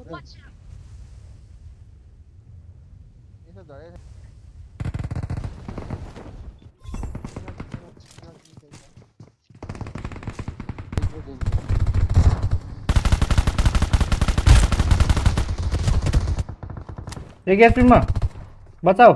एक एप्रिल में बचाओ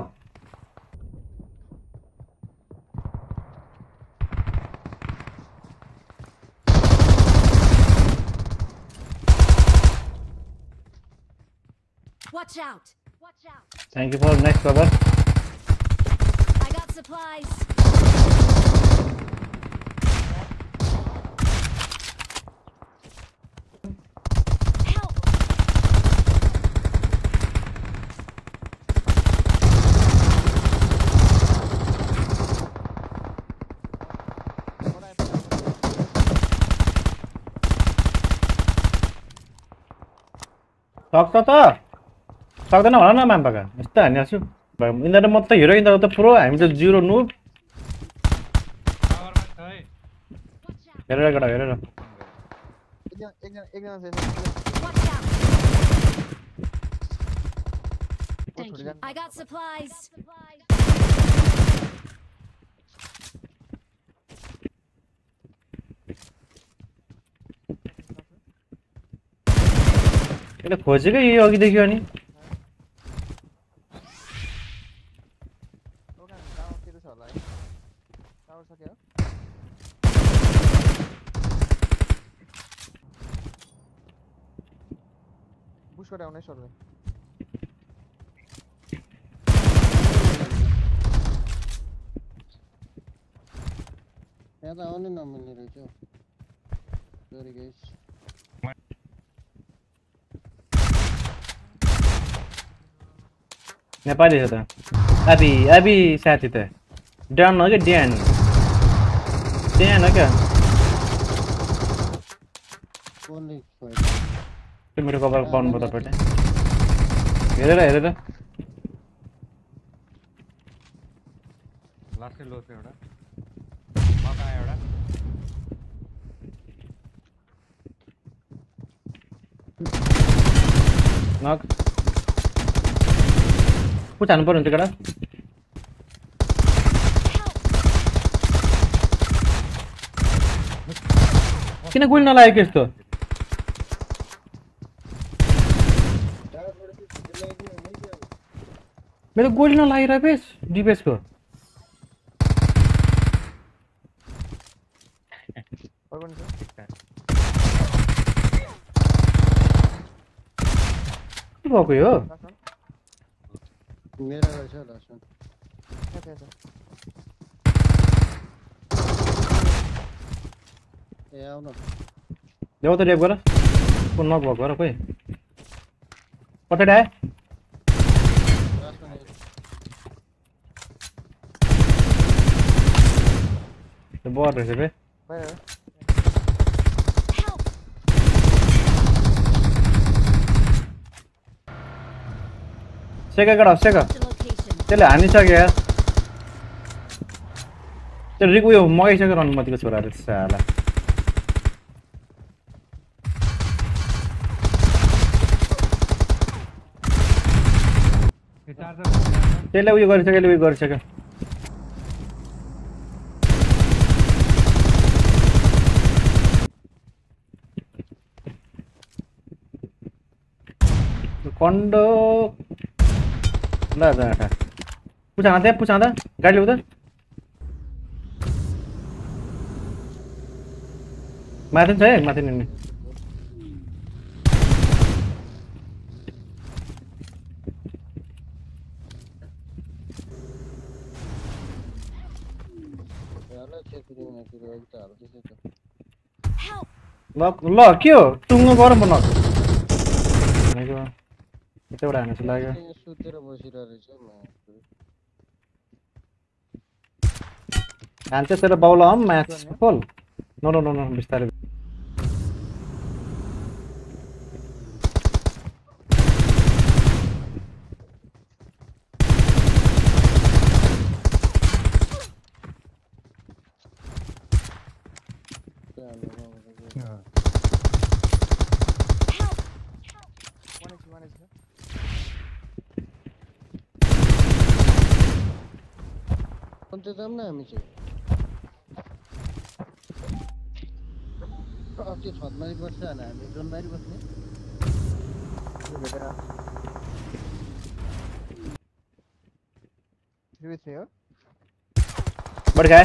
Watch out! Thank you for next cover. I got supplies. Help! सक्दैन भन न माम्पाका यस्तो हानिहाल्छु यिनीहरू म त हिरो यिनीहरू त प्रो हामी त जिरो नुब हेरेर गडा हेरेर I got supplies. यसले खोजेकै यो अघि देख्यो अनि पुश गराउने सर्वे यहाँ त आउनै नमिल्ने रहेछ सरी गाइस नेपाली हो त अभी साथी त डन हो क्या ड्यान हो क्या त्यो मेरो कभर पाउनु पर्छ तपाईले हेरेर लास्टै लो छ एउटा मका एउटा नक पुछानु पर्यो हुन्छ केटा किन गोली नलागेको यस्तो मेरो गोली नलागिरहेको बेस डिपेसको के भएको यो मेरा रहेछ लास्ट वन ए आउन ल्याउ त ल्याप गर को नक भएको र खोइ पटेड आए त्यो बर्ड रहेछ बे सेका गडा सेका त्यसले हानिसक्यो यार त्यो रिक उयो मगाइसक्यो अनुमतिको छोराहरू साला त्यसले उयो गरिसक्यो कन्डो ल जाटा पुछाउँदा गाडी ल्याउ त माथि छ है माथि नि ल के हो टुङ्गो गरौँ न एउटा हान्नु जस्तो लाग्यो हान्छ तेरो बाउला हम म्याच खोल नो बिस्तारै कोणते जाम ना हामी चाहिँ त्यो छतमारी बस्छ होला हामी जोनबारी बस्ने बड गए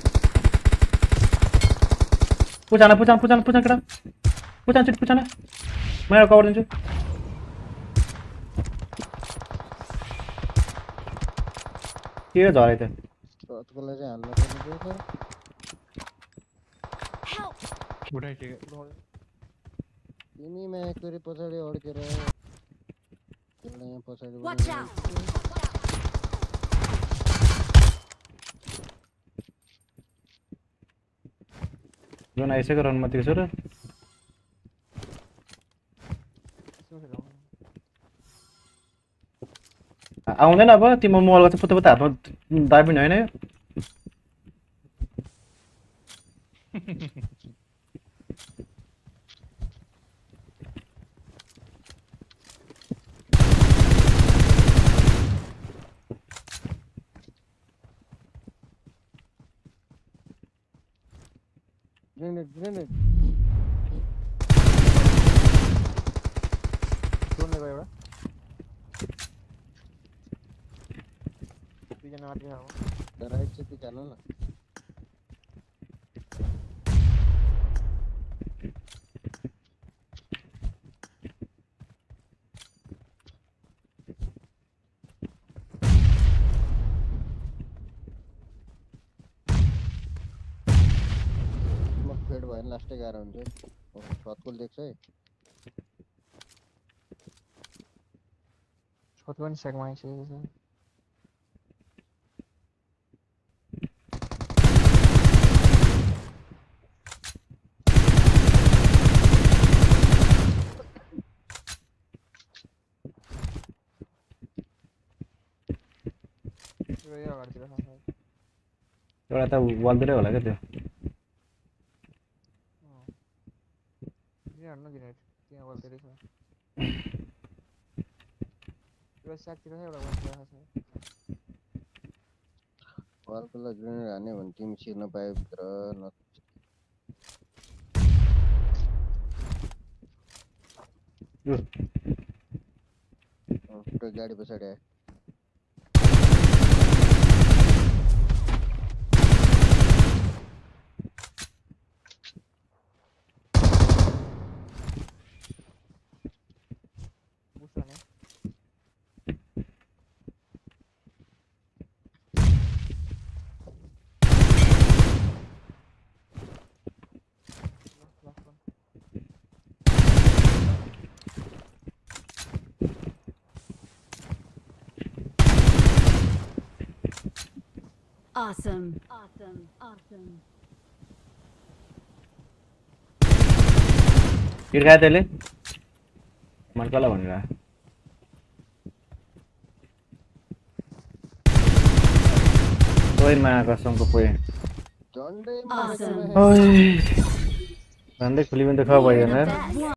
पुछाना केटा पुछाना मैं कवर दिन्छु के झरे त छतकोलाई चाहिँ हाल्नु पर्ने थियो Help! उठाइसक्यो तिमी मायाकोरी पछाडि अड्केर त्यसलाई यहाँ पछाडि Watch out! जुन आइसक्यो रनमा तिर्छु र आउँदैन अब तिम्रो मोबाइल गर्छ पुत्ता हातमा दाबिन होइन यो ग्रेनेड जोन लगा एउटा दुईजना आँटेको अब राइट चाहिँ ती जानु न फेड भयो नि लास्टै गाह्रो हुन्छ छतको देख्छ है छत पनि सेकमा आइसकेको छ यो अगाडितिर छ एउटा त वालतिरै होला क्या त्यो ग्रेनेड ग्रेनेड त्यहाँ वालतिरै छ यो साइडतिर छ एउटा वालतिर छ वालकोलाई ग्रेनेड हान्यो भने तिमी छिर्न पायो भित्र न त्यो गाडी पछाडि आयो Awesome. किट खायो त्यसले मनकला भनेर कोइनमा कसमको कोइ झन्डै Awesome. झन्डै खुली पनि त खा भयो यार